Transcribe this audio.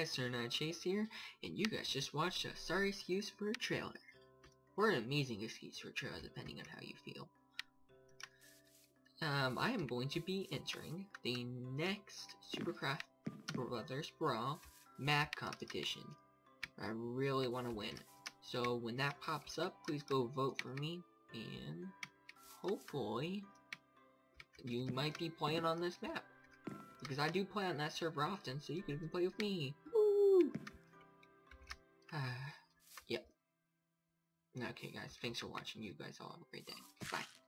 guys, Sirknightchase here, and you guys just watched a sorry excuse for a trailer. Or an amazing excuse for a trailer, depending on how you feel. I am going to be entering the next Supercraft Brothers Brawl map competition. I really want to win. So when that pops up, please go vote for me, and hopefully you might be playing on this map. Because I do play on that server often, so you can even play with me. Woo! Yep. Okay guys, thanks for watching. You guys all have a great day. Bye.